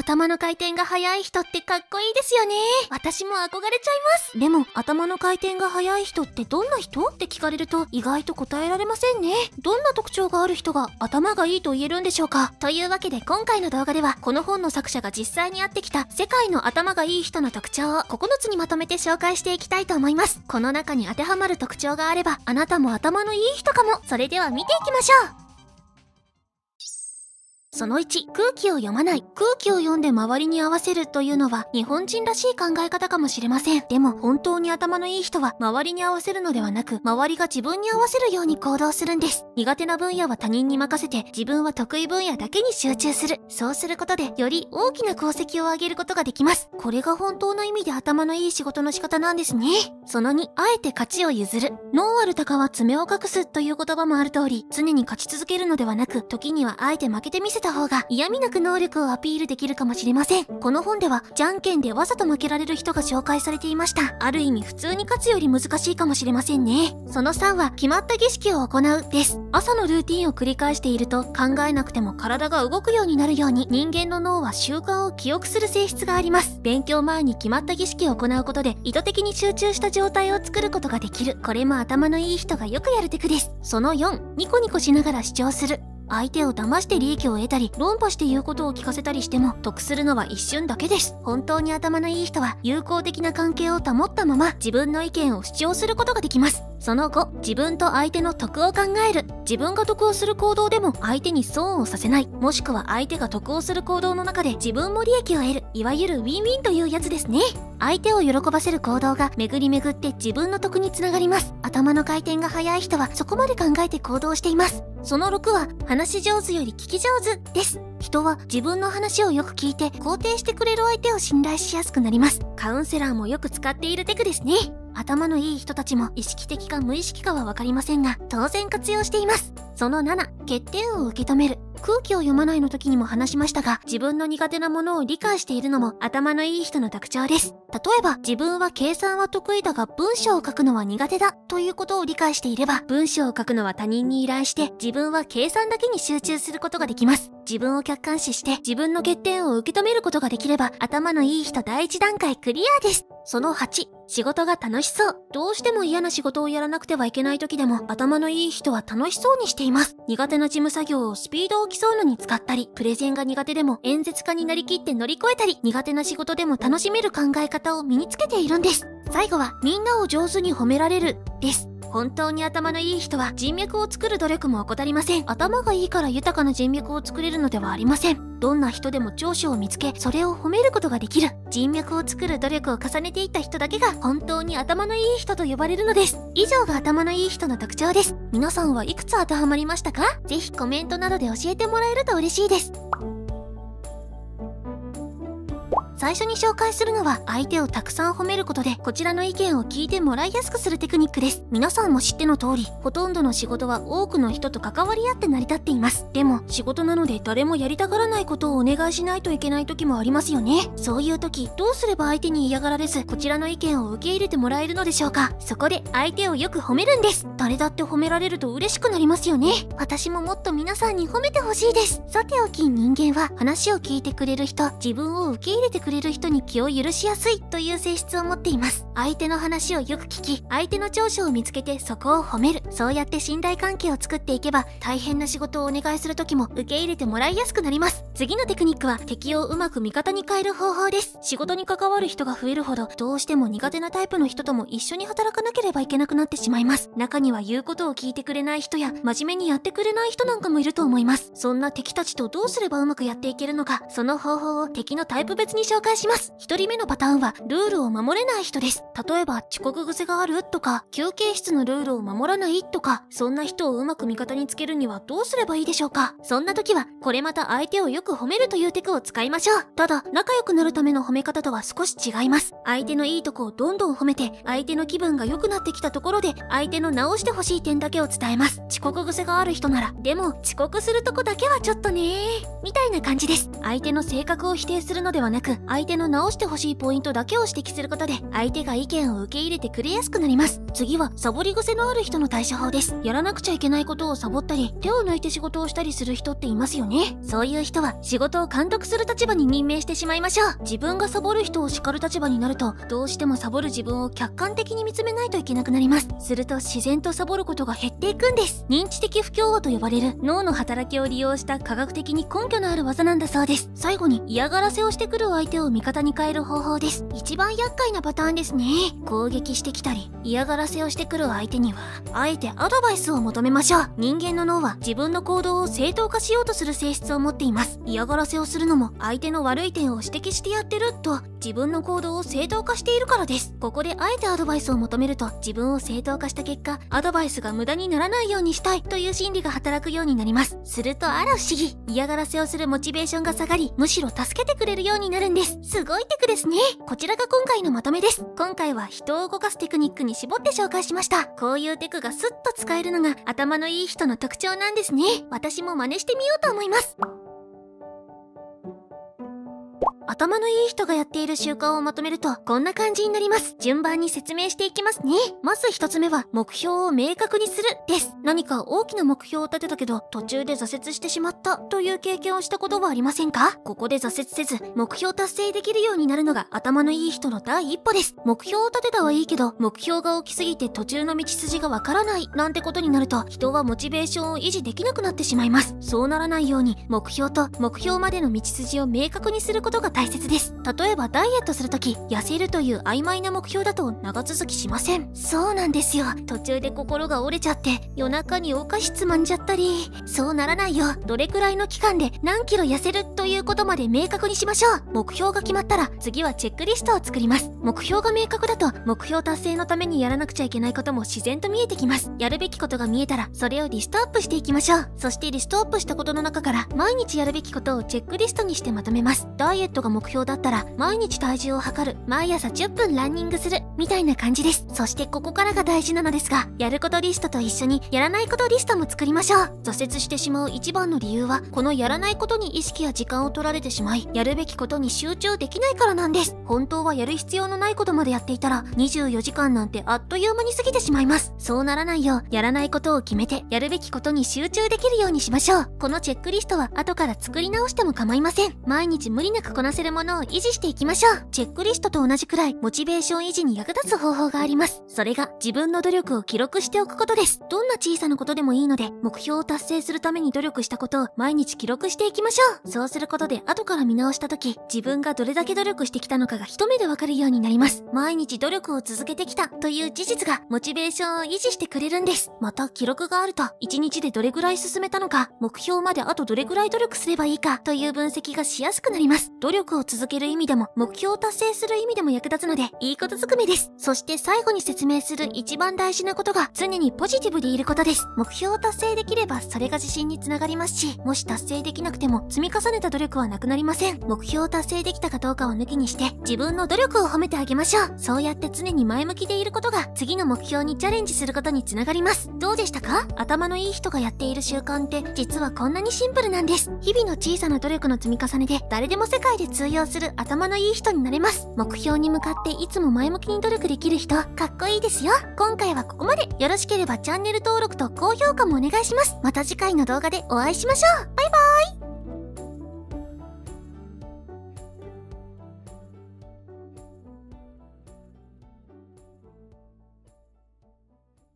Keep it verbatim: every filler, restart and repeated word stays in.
頭の回転が速い人ってかっこいいですよね。私も憧れちゃいます。でも、頭の回転が速い人ってどんな人って聞かれると意外と答えられませんね。どんな特徴がある人が頭がいいと言えるんでしょうか。というわけで今回の動画では、この本の作者が実際に会ってきた世界の頭がいい人の特徴をここのつにまとめて紹介していきたいと思います。この中に当てはまる特徴があれば、あなたも頭のいい人かも。それでは見ていきましょう。そのいち、空気を読まない。空気を読んで周りに合わせるというのは日本人らしい考え方かもしれません。でも本当に頭のいい人は周りに合わせるのではなく、周りが自分に合わせるように行動するんです。苦手な分野は他人に任せて、自分は得意分野だけに集中する。そうすることでより大きな功績を上げることができます。これが本当の意味で頭のいい仕事の仕方なんですね。そのに、あえて勝ちを譲る。能ある鷹は爪を隠すという言葉もある通り、常に勝ち続けるのではなく、時にはあえて負けてみせた方が嫌味なく能力をアピールできるかもしれません。この本ではじゃんけんでわざと負けられる人が紹介されていました。ある意味普通に勝つより難しいかもしれませんね。そのさんは決まった儀式を行うです。朝のルーティンを繰り返していると考えなくても体が動くようになるように、人間の脳は習慣を記憶する性質があります。勉強前に決まった儀式を行うことで意図的に集中した状態を作ることができる。これも頭のいい人がよくやるテクです。そのよん、ニコニコしながら主張する。相手を騙して利益を得たり、論破して言うことを聞かせたりしても得するのは一瞬だけです。本当に頭のいい人は友好的な関係を保ったまま自分の意見を主張することができます。そのご、自分と相手の得を考える。自分が得をする行動でも相手に損をさせない。もしくは相手が得をする行動の中で自分も利益を得る。いわゆるウィンウィンというやつですね。相手を喜ばせる行動が巡り巡って自分の得につながります。頭の回転が速い人はそこまで考えて行動しています。そのろくは、話し上手より聞き上手です。人は自分の話をよく聞いて肯定してくれる相手を信頼しやすくなります。カウンセラーもよく使っているテクですね。頭のいい人たちも意識的か無意識かはわかりませんが、当然活用しています。そのなな、欠点を受け止める。空気を読まないの時にも話しましたが、自分の苦手なものを理解しているのも頭のいい人の特徴です。例えば、自分は計算は得意だが文章を書くのは苦手だということを理解していれば、文章を書くのは他人に依頼して、自分は計算だけに集中することができます。自分を客観視して自分の欠点を受け止めることができれば、頭のいい人第一段階クリアです。そのはち、仕事が楽しそう。どうしても嫌な仕事をやらなくてはいけない時でも、頭のいい人は楽しそうにしています。苦手な事務作業をスピードを競うのに使ったり、プレゼンが苦手でも演説家になりきって乗り越えたり、苦手な仕事でも楽しめる考え方を身につけているんです。最後は、みんなを上手に褒められるです。本当に頭のいい人は人脈を作る努力も怠りません。頭がいいから豊かな人脈を作れるのではありません。どんな人でも長所を見つけ、それを褒めることができる。人脈を作る努力を重ねていった人だけが本当に頭のいい人と呼ばれるのです。以上が頭のいい人の特徴です。皆さんはいくつ当てはまりましたか？ぜひコメントなどで教えてもらえると嬉しいです。最初に紹介するのは、相手をたくさん褒めることでこちらの意見を聞いてもらいやすくするテクニックです。皆さんも知っての通り、ほとんどの仕事は多くの人と関わり合って成り立っています。でも仕事なので誰もやりたがらないことをお願いしないといけない時もありますよね。そういう時どうすれば相手に嫌がられず、こちらの意見を受け入れてもらえるのでしょうか。そこで相手をよく褒めるんです。誰だって褒められると嬉しくなりますよね。私ももっと皆さんに褒めてほしいです。さておき、人間は話を聞いてくれる人、自分を受け入れてくれる人に気を許しやすいという性質を持っています。相手の話をよく聞き、相手の長所を見つけてそこを褒める。そうやって信頼関係を作っていけば、大変な仕事をお願いする時も受け入れてもらいやすくなります。次のテクニックは、敵をうまく味方に変える方法です。仕事に関わる人が増えるほど、どうしても苦手なタイプの人とも一緒に働かなければいけなくなってしまいます。中には言うことを聞いてくれない人や真面目にやってくれない人なんかもいると思います。そんな敵たちとどうすればうまくやっていけるのか、その方法を敵のタイプ別に紹介します。ひとりめのパターンは、ルールを守れない人です。例えば遅刻癖があるとか、休憩室のルールを守らないとか、そんな人をうまく味方につけるにはどうすればいいでしょうか。そんな時はこれまた相手をよく褒めるというテクを使いましょう。ただ仲良くなるための褒め方とは少し違います。相手のいいとこをどんどん褒めて、相手の気分が良くなってきたところで相手の直してほしい点だけを伝えます。遅刻癖がある人なら、でも遅刻するとこだけはちょっとねーみたいな感じです。相手の性格を否定するのではなく、 相手の直してほしいポイントだけを指摘することで、相手が意見を受け入れてくれやすくなります。次は、サボり癖のある人の対処法です。やらなくちゃいけないことをサボったり、手を抜いて仕事をしたりする人っていますよね。そういう人は、仕事を監督する立場に任命してしまいましょう。自分がサボる人を叱る立場になると、どうしてもサボる自分を客観的に見つめないといけなくなります。すると、自然とサボることが減っていくんです。認知的不協和と呼ばれる脳の働きを利用した科学的に根拠のある技なんだそうです。最後に、嫌がらせをしてくる相手を味方に変える方法です。一番厄介なパターンですね。攻撃してきたり、嫌がらせをしてくる相手には、あえてアドバイスを求めましょう。人間の脳は自分の行動を正当化しようとする性質を持っています。嫌がらせをするのも、相手の悪い点を指摘してやってると、自分の行動を正当化しているからです。ここであえてアドバイスを求めると、自分を正当化した結果、アドバイスが無駄にならないようにしたいという心理が働くようになります。するとあら不思議、嫌がらせをするモチベーションが下がり、むしろ助けてくれるようになるんです。すごいテクですね。こちらが今回のまとめです。今回は人を動かすテクニックに絞って紹介しました。こういうテクがスッと使えるのが頭のいい人の特徴なんですね。私も真似してみようと思います。頭のいい人がやっている習慣をまとめるとこんな感じになります。順番に説明していきますね。まず一つ目は目標を明確にするです。何か大きな目標を立てたけど途中で挫折してしまったという経験をしたことはありませんか？ここで挫折せず目標達成できるようになるのが頭のいい人の第一歩です。目標を立てたはいいけど目標が大きすぎて途中の道筋がわからないなんてことになると人はモチベーションを維持できなくなってしまいます。そうならないように目標と目標までの道筋を明確にすることが大切です。例えばダイエットするとき、痩せるという曖昧な目標だと長続きしません。そうなんですよ。途中で心が折れちゃって夜中にお菓子つまんじゃったり、そうならないようどれくらいの期間で何キロ痩せるということまで明確にしましょう。目標が決まったら次はチェックリストを作ります。目標が明確だと目標達成のためにやらなくちゃいけないことも自然と見えてきます。やるべきことが見えたらそれをリストアップしていきましょう。そしてリストアップしたことの中から毎日やるべきことをチェックリストにしてまとめます。ダイエットが目標だったら毎日体重を測る、毎朝じゅっぷんランニングするみたいな感じです。そしてここからが大事なのですが、やることリストと一緒にやらないことリストも作りましょう。挫折してしまう一番の理由はこのやらないことに意識や時間を取られてしまい、やるべきことに集中できないからなんです。本当はやる必要のないことまでやっていたらにじゅうよじかんなんてあっという間に過ぎてしまいます。そうならないようやらないことを決めてやるべきことに集中できるようにしましょう。このチェックリストは後から作り直しても構いません。毎日無理なくこなせるものを維持していきましょう。チェックリストと同じくらいモチベーション維持に役立つ方法があります。それが自分の努力を記録しておくことです。どんな小さなことでもいいので目標を達成するために努力したことを毎日記録していきましょう。そうすることで後から見直した時、自分がどれだけ努力してきたのかが一目でわかるようになります。毎日努力を続けてきたという事実がモチベーションを維持してくれるんです。また記録があるといちにちでどれぐらい進めたのか、目標まであとどれぐらい努力すればいいかという分析がしやすくなります。努力を続ける意味でも目標を達成する意味でも役立つのでいいことずくめです。そして最後に説明する一番大事なことが常にポジティブでいることです。目標を達成できればそれが自信につながりますし、もし達成できなくても積み重ねた努力はなくなりません。目標を達成できたかどうかを抜きにして自分の努力を褒めてあげましょう。そうやって常に前向きでいることが次の目標にチャレンジすることにつながります。どうでしたか？頭のいい人がやっている習慣って実はこんなにシンプルなんです。日々の小さな努力の積み重ねで誰でも世界で通用する頭のいい人になれます。目標に向かっていつも前向きに努力できる人、かっこいいですよ。今回はここまで。よろしければチャンネル登録と高評価もお願いします。また次回の動画でお会いしましょう。バイバーイ。